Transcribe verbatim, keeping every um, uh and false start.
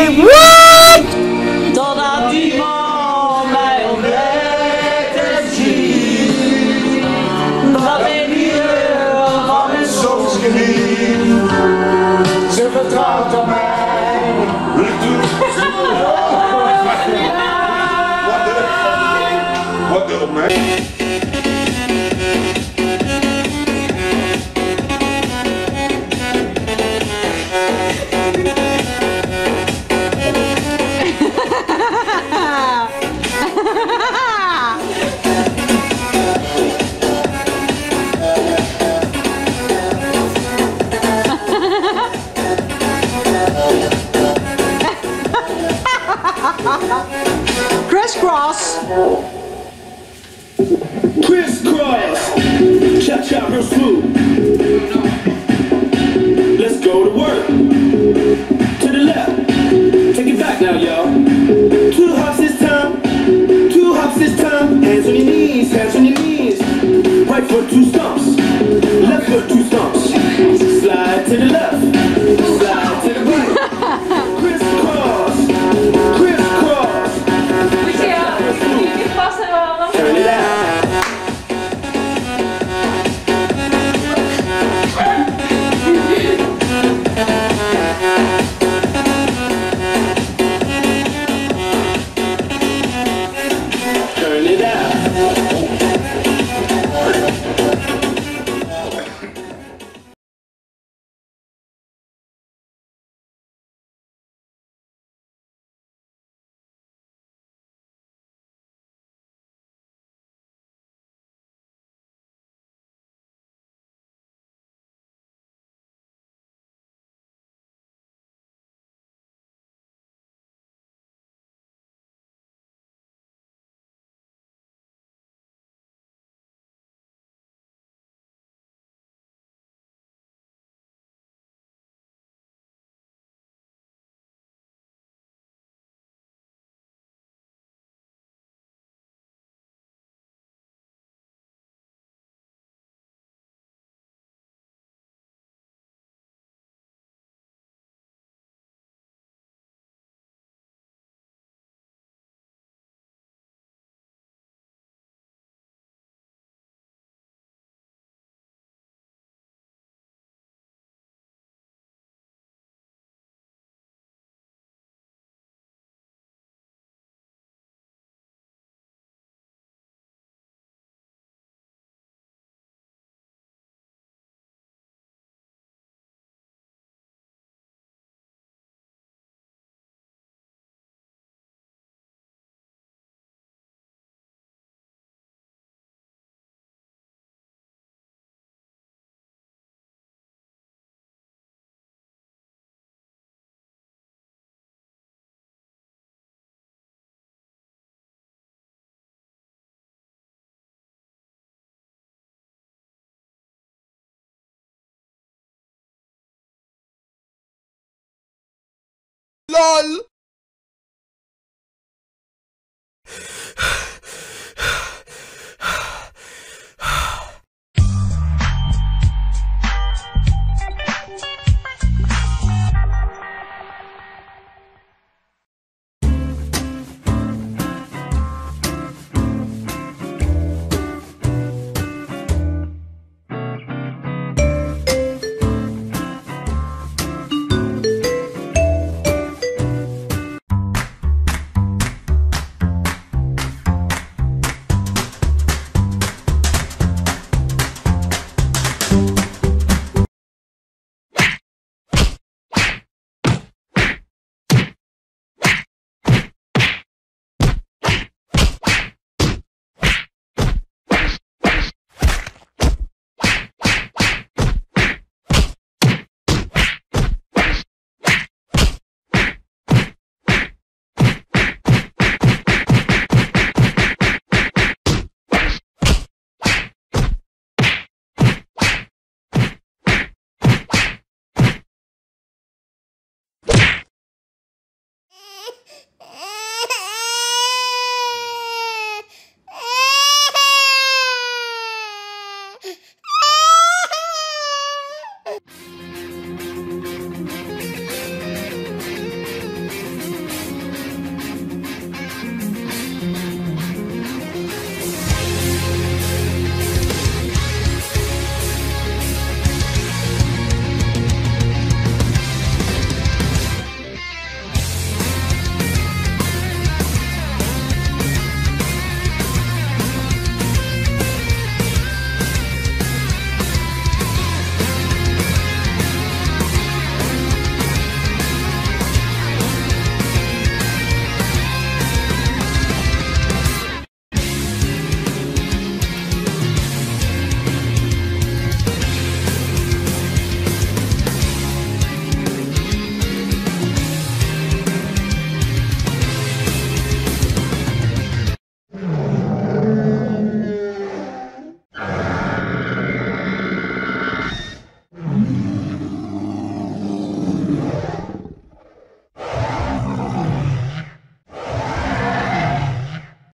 Say what? Totdat iemand mij ontdekt en ziet dat ik hier van mijn soms geniet. Ze vertrouwt op mij. Wat doe ik mee? Crisscross. Crisscross. Cha cha real smooth. Let's go to work. To the left. Take it back now, y'all. Two hops this time. Two hops this time. Hands on your knees. Hands on your knees. Right foot two stumps. Left foot two stumps. Slide to the left. Slide to the right. Crisscross. Crisscross. Turn it out. Turn it out. LOL